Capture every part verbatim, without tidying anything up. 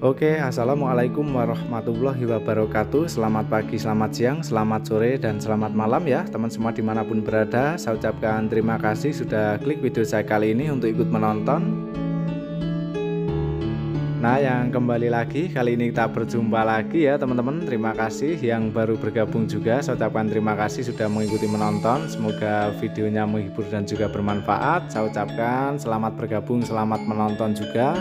Oke, assalamualaikum warahmatullahi wabarakatuh. Selamat pagi, selamat siang, selamat sore, dan selamat malam ya teman semua dimanapun berada. Saya ucapkan terima kasih sudah klik video saya kali ini untuk ikut menonton. Nah, yang kembali lagi kali ini kita berjumpa lagi ya teman-teman. Terima kasih yang baru bergabung juga. Saya ucapkan terima kasih sudah mengikuti menonton. Semoga videonya menghibur dan juga bermanfaat. Saya ucapkan selamat bergabung, selamat menonton juga.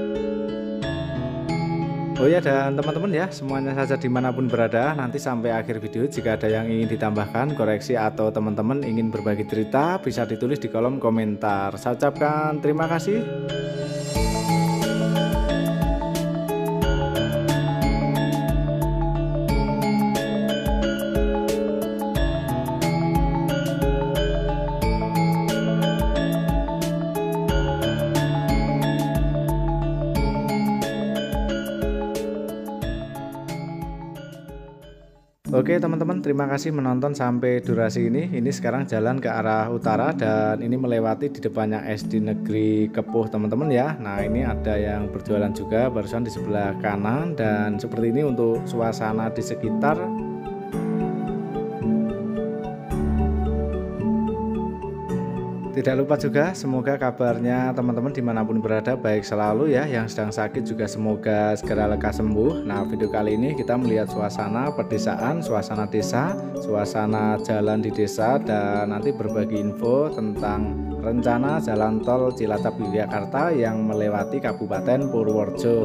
Oh ya, dan teman-teman ya, semuanya saja dimanapun berada, nanti sampai akhir video jika ada yang ingin ditambahkan, koreksi, atau teman-teman ingin berbagi cerita, bisa ditulis di kolom komentar. Saya ucapkan terima kasih. Oke teman-teman, terima kasih menonton sampai durasi ini. Ini sekarang jalan ke arah utara dan ini melewati di depannya S D Negeri Kepuh teman-teman ya. Nah, ini ada yang berjualan juga barusan di sebelah kanan, dan seperti ini untuk suasana di sekitar. Tidak lupa juga, semoga kabarnya teman-teman dimanapun berada baik selalu ya. Yang sedang sakit juga semoga segera lekas sembuh. Nah, video kali ini kita melihat suasana pedesaan, suasana desa, suasana jalan di desa, dan nanti berbagi info tentang rencana jalan tol Cilacap Yogyakarta yang melewati Kabupaten Purworejo.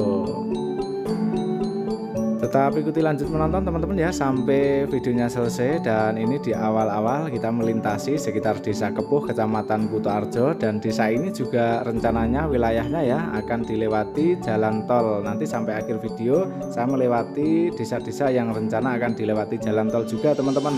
Tetap ikuti lanjut menonton teman-teman ya sampai videonya selesai. Dan ini di awal-awal kita melintasi sekitar Desa Kepuh, Kecamatan Kutoarjo, dan desa ini juga rencananya wilayahnya ya akan dilewati jalan tol. Nanti sampai akhir video saya melewati desa-desa yang rencana akan dilewati jalan tol juga teman-teman.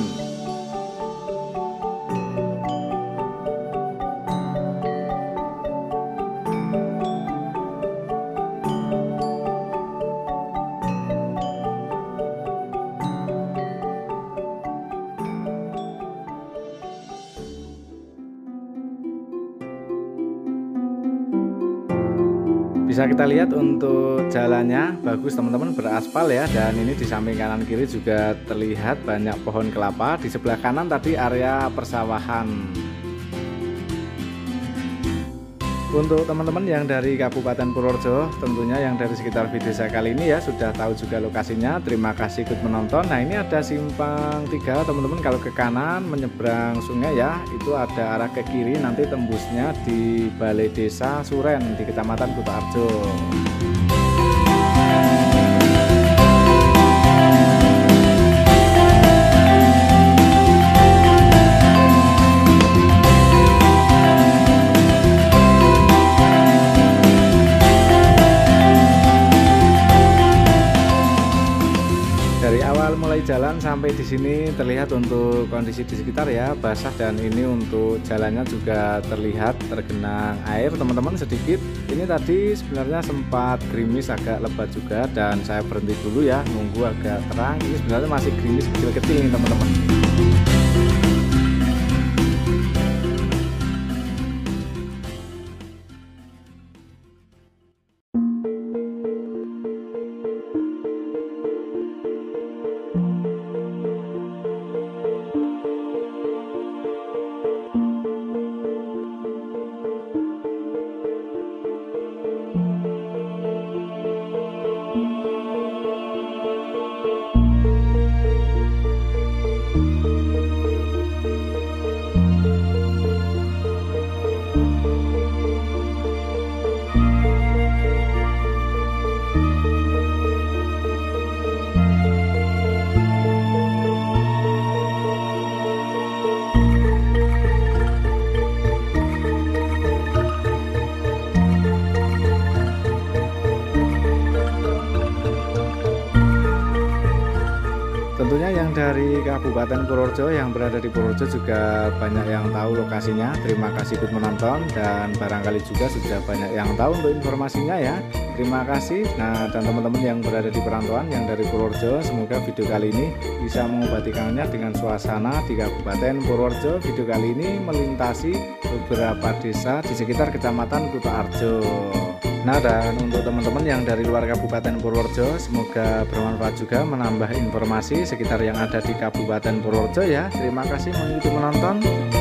Bisa kita lihat untuk jalannya bagus teman-teman, beraspal ya, dan ini di samping kanan kiri juga terlihat banyak pohon kelapa. Di sebelah kanan tadi area persawahan. Untuk teman-teman yang dari Kabupaten Purworejo, tentunya yang dari sekitar video saya kali ini ya sudah tahu juga lokasinya. Terima kasih ikut menonton. Nah, ini ada simpang tiga teman-teman. Kalau ke kanan menyeberang sungai ya, itu ada arah ke kiri, nanti tembusnya di Balai Desa Suren di Kecamatan Kutoarjo. Dari awal mulai jalan sampai di sini terlihat untuk kondisi di sekitar ya basah, dan ini untuk jalannya juga terlihat tergenang air teman-teman sedikit. Ini tadi sebenarnya sempat gerimis agak lebat juga, dan saya berhenti dulu ya nunggu agak terang. Ini sebenarnya masih gerimis kecil-kecil nih teman-teman. Tentunya yang dari Kabupaten Purworejo yang berada di Purworejo juga banyak yang tahu lokasinya. Terima kasih ikut menonton, dan barangkali juga sudah banyak yang tahu untuk informasinya ya. Terima kasih. Nah, dan teman-teman yang berada di perantauan yang dari Purworejo, semoga video kali ini bisa mengobati kangennya dengan suasana di Kabupaten Purworejo. Video kali ini melintasi beberapa desa di sekitar Kecamatan Kutoarjo. Nah, dan untuk teman-teman yang dari luar Kabupaten Purworejo, semoga bermanfaat juga menambah informasi sekitar yang ada di Kabupaten Purworejo ya. Terima kasih mengikuti menonton.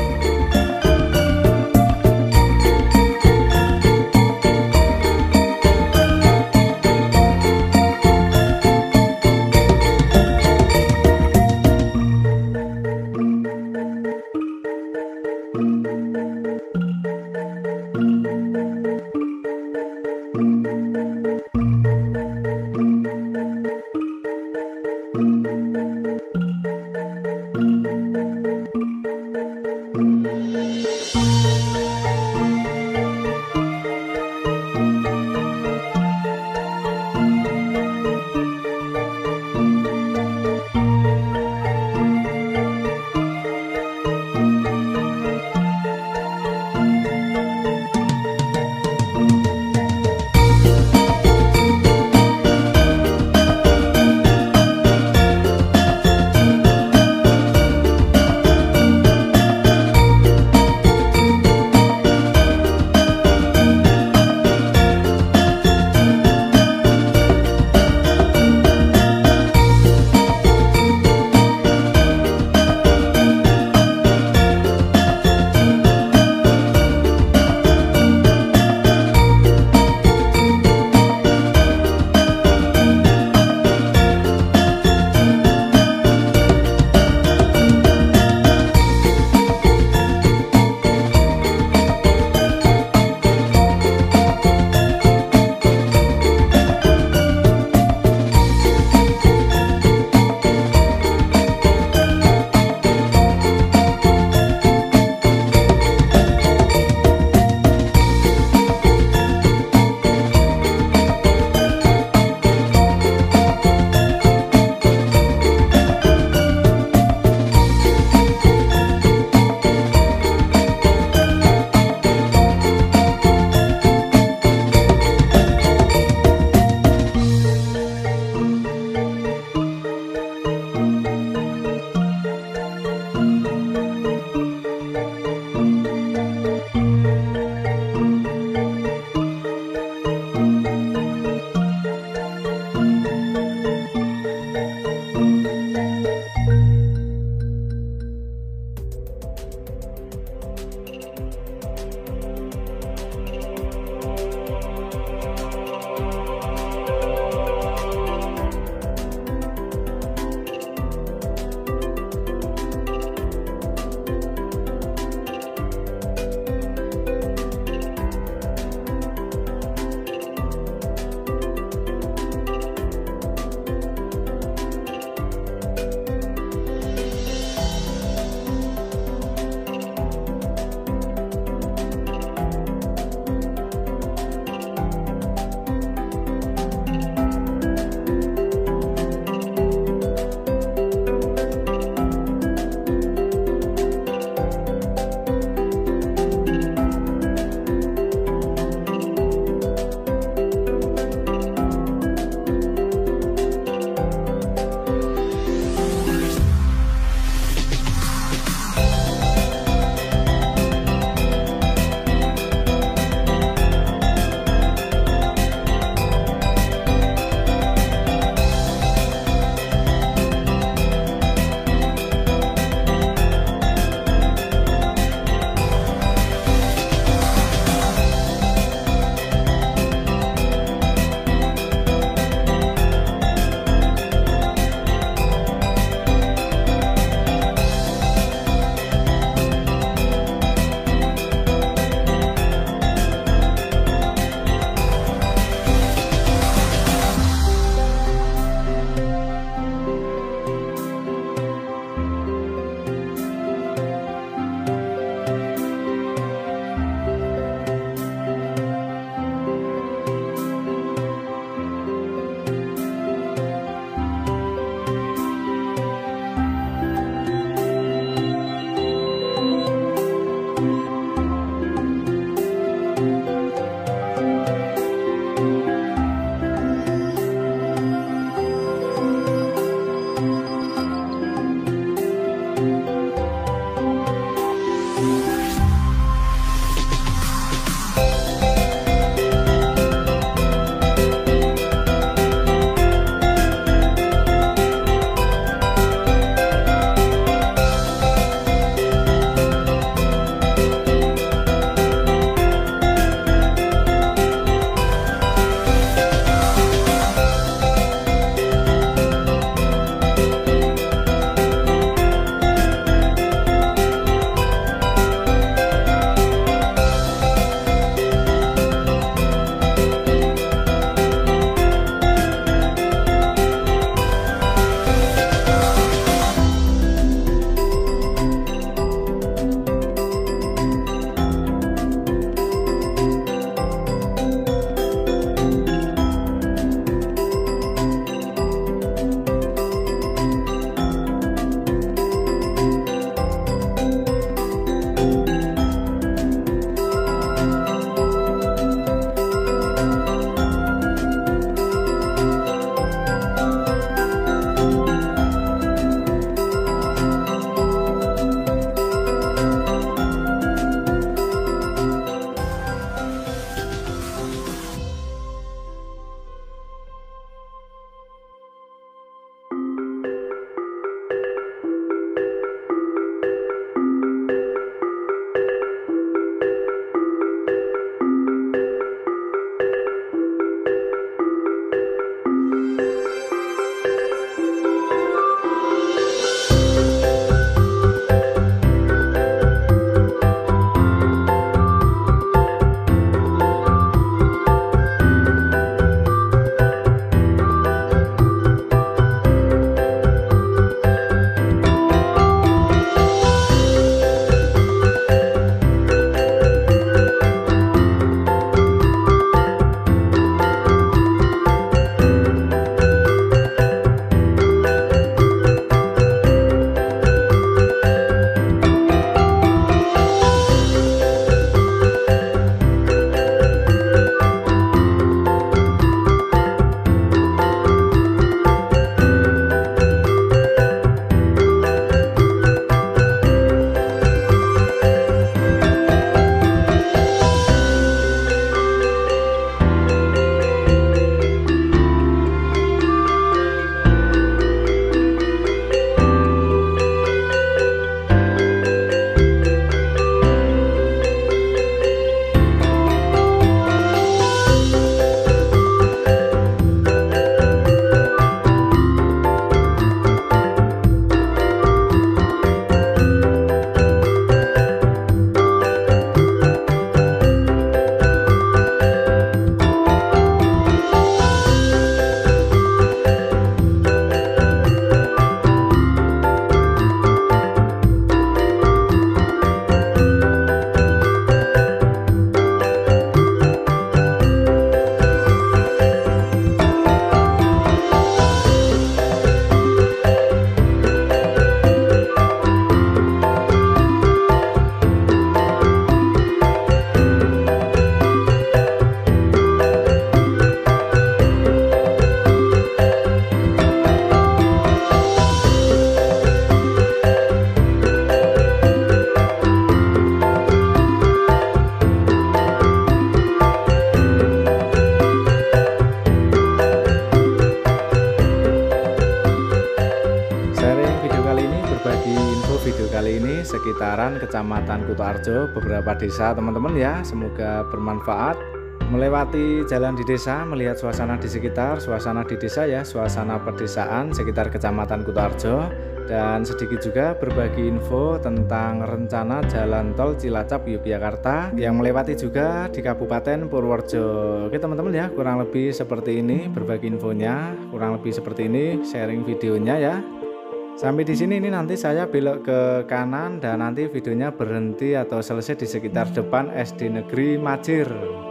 berbagi info video kali ini sekitaran Kecamatan Kutoarjo, beberapa desa teman-teman ya. Semoga bermanfaat. Melewati jalan di desa, melihat suasana di sekitar, suasana di desa ya, suasana pedesaan sekitar Kecamatan Kutoarjo. Dan sedikit juga berbagi info tentang rencana jalan tol Cilacap Yogyakarta yang melewati juga di Kabupaten Purworejo. Oke teman-teman ya, kurang lebih seperti ini berbagi infonya, kurang lebih seperti ini sharing videonya ya. Sampai di sini ini nanti saya belok ke kanan dan nanti videonya berhenti atau selesai di sekitar depan S D Negeri Majir.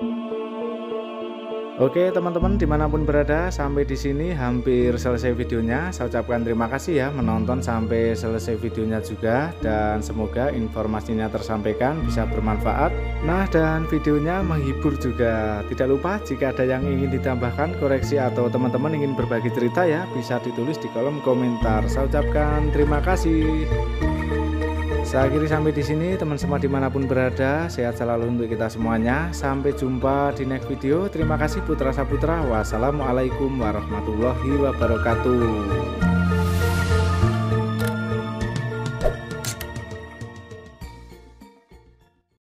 Oke teman-teman dimanapun berada, sampai di sini hampir selesai videonya. Saya ucapkan terima kasih ya menonton sampai selesai videonya juga, dan semoga informasinya tersampaikan bisa bermanfaat. Nah, dan videonya menghibur juga. Tidak lupa jika ada yang ingin ditambahkan, koreksi, atau teman-teman ingin berbagi cerita ya, bisa ditulis di kolom komentar. Saya ucapkan terima kasih. Saya akhiri sampai di sini, teman semua dimanapun berada, sehat selalu untuk kita semuanya. Sampai jumpa di next video. Terima kasih Putra Saputra. Wassalamualaikum warahmatullahi wabarakatuh.